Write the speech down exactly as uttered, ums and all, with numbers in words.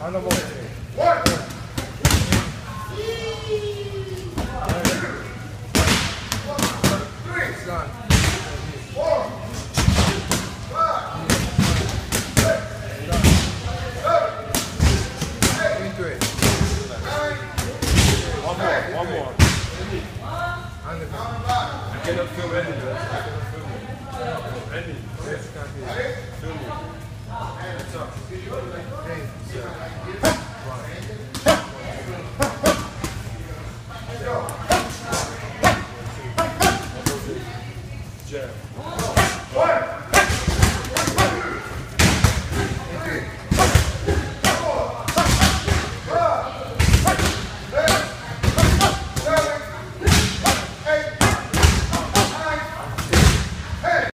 Ano mo? One. One more. I cannot film anything. I cannot film it. Any. Yes, can't film it. What's up? Hey, sir. One.